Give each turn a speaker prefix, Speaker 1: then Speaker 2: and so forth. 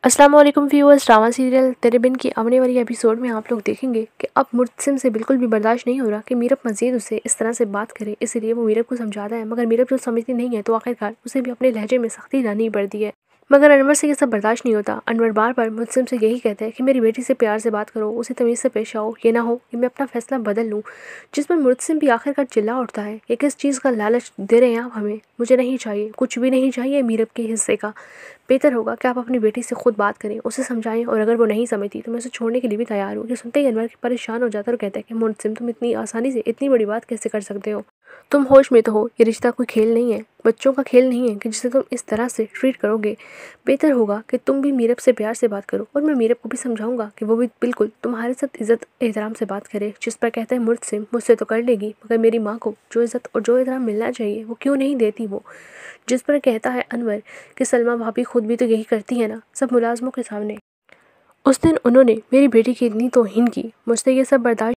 Speaker 1: अस्सलाम वालेकुम viewers. Drama serial तेरे बिन की आने वाली एपिसोड में आप लोग देखेंगे कि अब मुर्तसिम से बिल्कुल भी बर्दाश्त नहीं हो रहा कि मीरब मजीद उसे इस तरह से बात करे। इसलिए वो मीरब को समझाता है, मगर मीरब जो समझती नहीं है तो आखिरकार उसे भी अपने लहजे में सख्ती लानी पड़ती है। मगर अनवर से ये सब बर्दाश्त नहीं होता। अनवर बार बार मुर्तसिम से यही कहता है कि मेरी बेटी से प्यार से बात करो, उसे तमीज़ से पेश आओ, ये ना हो कि मैं अपना फैसला बदल लूँ। जिस पर मुर्तसिम भी आखिरकार चिल्ला उठता है कि किस चीज़ का लालच दे रहे हैं आप हमें, मुझे नहीं चाहिए, कुछ भी नहीं चाहिए मीरब के हिस्से का। बेहतर होगा कि आप अपनी बेटी से खुद बात करें, उसे समझाएं, और अगर वो नहीं समझती तो मैं उसे छोड़ने के लिए भी तैयार हूँ। ये सुनते ही अनवर परेशान हो जाता है और कहता है कि मुर्तसिम, तुम इतनी आसानी से इतनी बड़ी बात कैसे कर सकते हो? तुम होश में तो हो? ये रिश्ता कोई खेल नहीं है, बच्चों का खेल नहीं है कि जिसे तुम इस तरह से ट्रीट करोगे। बेहतर होगा कि तुम भी मीरब से प्यार से बात करो, और मैं मीरब को भी समझाऊंगा कि वो भी बिल्कुल तुम्हारे साथ इज्जत एहतराम से बात करे। जिस पर कहता है मुर्तसिम, मुझसे तो कर लेगी, मगर मेरी माँ को जो इज्जत और जो एहतराम मिलना चाहिए वो क्यों नहीं देती वो? जिस पर कहता है अनवर कि सलमा भाभी खुद भी तो यही करती है ना, सब मुलाजमों के सामने। उस दिन उन्होंने मेरी बेटी की इतनी तौहीन की, मुझसे ये सब बर्दाश्त